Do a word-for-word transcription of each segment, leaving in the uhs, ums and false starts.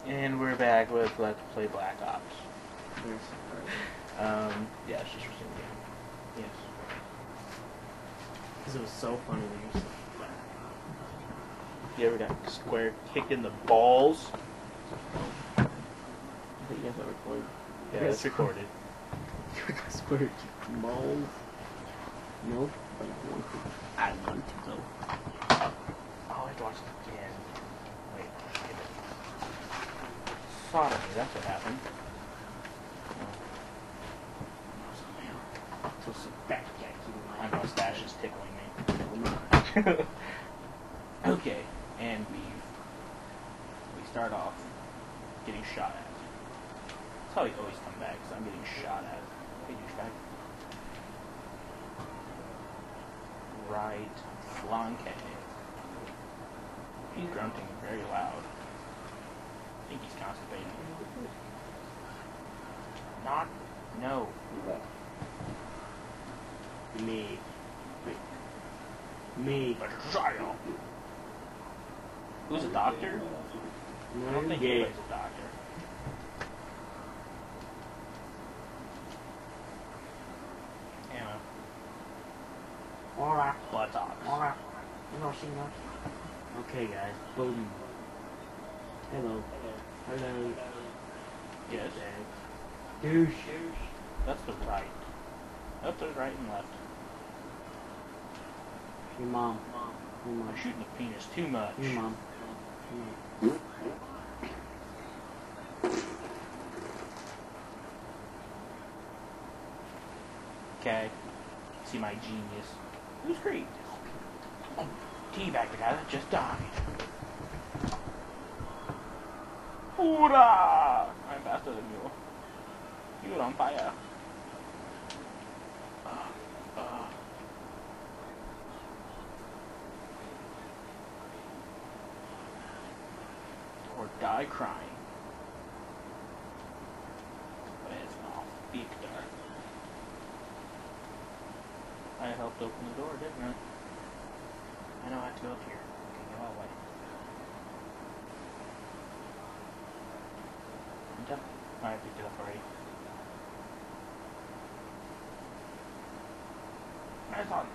And we're back with Let's Play Black Ops. Yes. Um, yeah, it's just resume game. Yes. Because it was so funny when you said You ever got square kicked in the balls? I think you guys are recording. Yeah, it's recorded. You got square kicked balls? No, but I want to. I want to though. Oh, I have to watch it again. Wait, skip it. Sodomy, that's what happened. So sit back, Jackie. My mustache is tickling me. Okay, and we we start off getting shot at. That's how we always come back, because I'm getting shot at. Hey, douchebag. Right flank. He's grunting very loud. I think he's constipated. Not. No. Me. Me. Who's a doctor? I don't think Gay. anybody's a doctor. Anna. Alright. Buttocks. Alright. You know, she knows. Okay, guys. Boom. Hello. Hello. Yes. Douche. That's the right. That's the right and left. Your mom. Your mom. I'm shooting the penis too much. Your mom. Okay. See my genius. Who's great? Oh, teabag the guy that just died. Hoorah! I'm faster than you. You're on fire. Uh, uh. Or die crying. It's off. Victor. I helped open the door, didn't I? I know I have to go up here. Okay, get out of the way. I'm done. I picked it up already. I thought.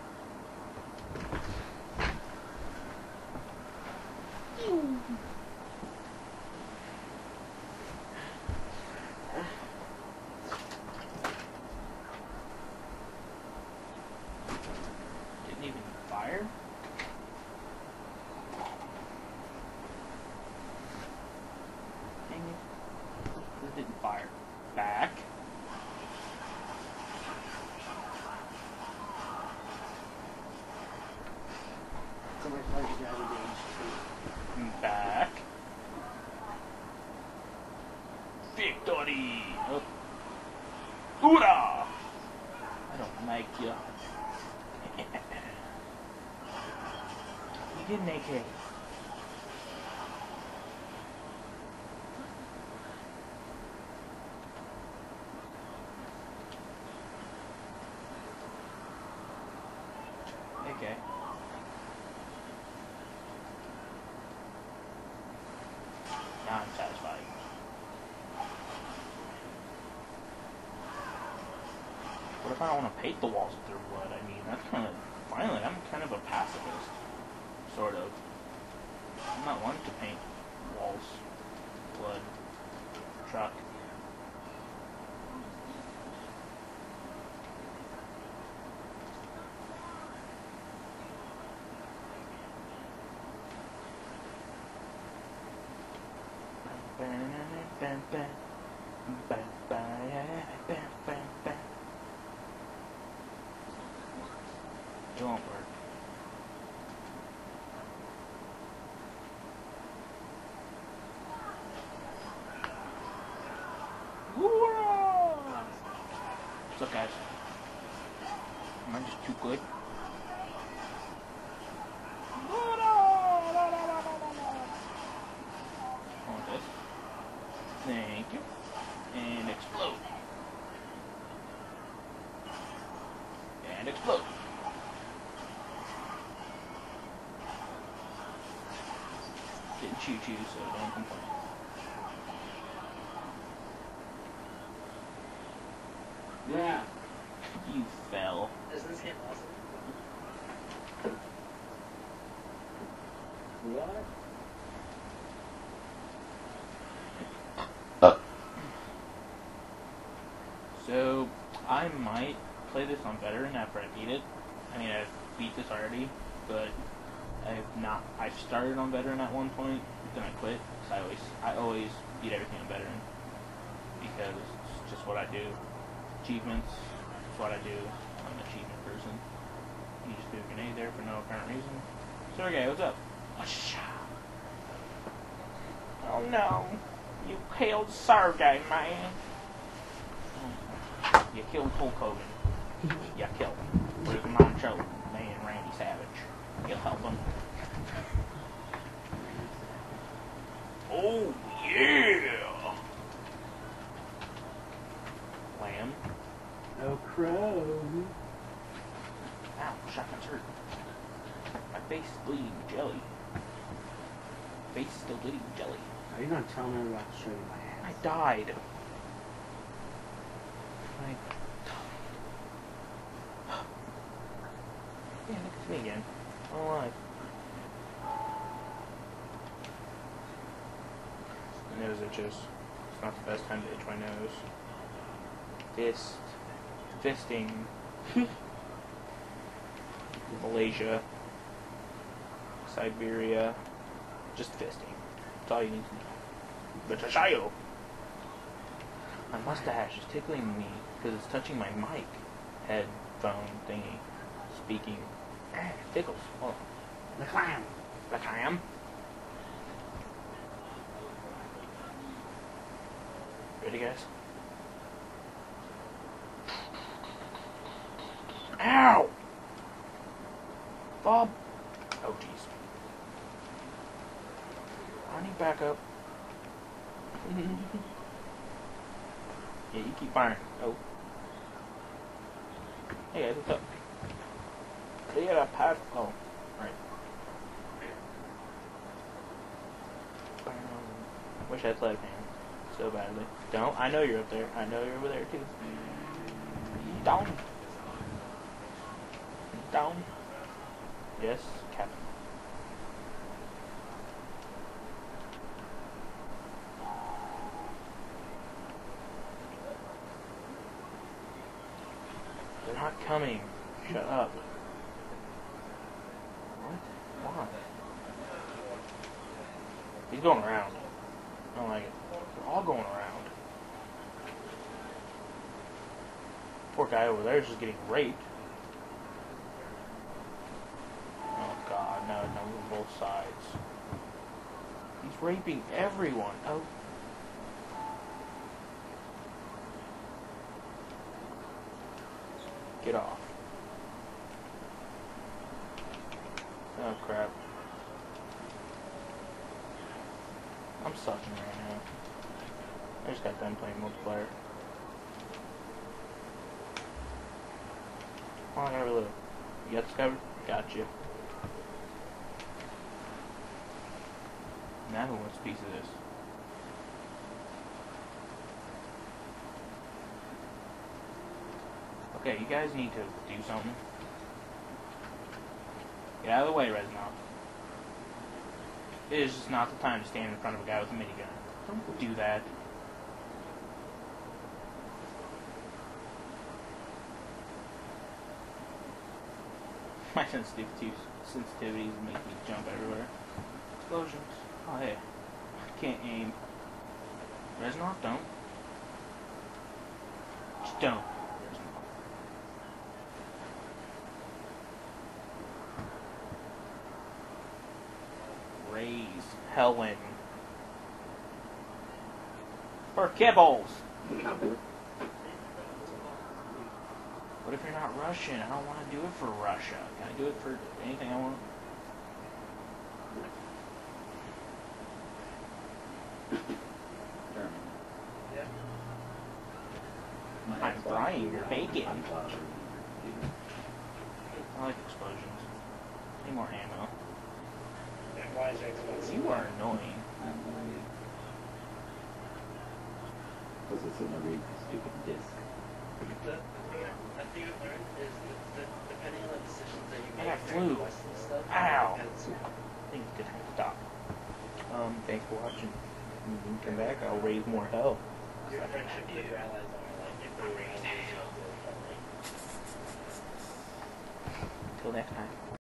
Didn't even fire? Dang it. This didn't fire. Back. Back. Victory! Oh. Hoorah! I don't like you. You did make it. Okay. Now I'm satisfied. What if I don't want to paint the walls with their blood? I mean, that's kind of... Finally, I'm kind of a pacifist. Sort of. I'm not one to paint walls. Blood. Truck. It won't work. What's up, guys? Am I just too good? I want this. Thank you. And explode. And explode. Didn't choo-choo, so don't complain. Yeah. You fell. Is this game awesome? What? So, I might play this on veteran after I beat it. I mean, I've beat this already, but I've not. I've started on veteran at one point, then I quit. So I always, I always beat everything on veteran because it's just what I do. Achievements, it's what I do. I'm an achievement person. You just do a grenade there for no apparent reason. Sergey, what's up? Oh no, you killed Sergey, man. You killed Hulk Hogan. You killed him. Where's the Macho Man, Randy Savage? You'll help him. Oh, yeah! Lamb. Oh, crow. Ow, shotgun's hurt. My face is bleeding jelly. Face is still bleeding jelly. Are you gonna tell me I'm about to show you my I ass? died. I... Yeah, look at me again. I'm alive. My nose itches. It's not the best time to itch my nose. Fist. Fisting. Malaysia. Siberia. Just fisting. That's all you need to know. But Tashayo! My mustache is tickling me because it's touching my mic headphone thingy. Speaking. Ah, it tickles. Hold on. The clam. Like I am. Ready, guys? Ow! Bob! Oh, jeez. I need backup. Yeah, you keep firing. Oh. Hey guys, what's up? Clear a path. Oh, right. Um, wish I had sleight of hand so badly. Don't. I know you're up there. I know you're over there too. Down. Down. Yes, Captain. They're not coming. Shut up. What? Why? He's going around. I don't like it. They're all going around. Poor guy over there is just getting raped. Oh god, no, no, on both sides. He's raping everyone. Oh. Get off. Oh crap. I'm sucking right now. I just got done playing multiplayer. Oh, I gotta reload. You got this covered? Got you. Now who wants a piece of this? Okay, you guys need to do something. Get out of the way, Reznov. It is just not the time to stand in front of a guy with a minigun. Don't do that. My sensitivity, sensitivities make me jump everywhere. Explosions. Oh, hey. I can't aim. Reznov, don't. Just don't. Raise Helen. For kibbles. What if you're not Russian? I don't want to do it for Russia. Can I do it for anything I want? I'm frying your bacon. I like explosions. Need more ammo. Why is it expensive? You are annoying. Because it's in every stupid disc. stop. Um, thanks for watching. When you come back, I'll raise more hell. Your friendship with your allies are like around. Till next time.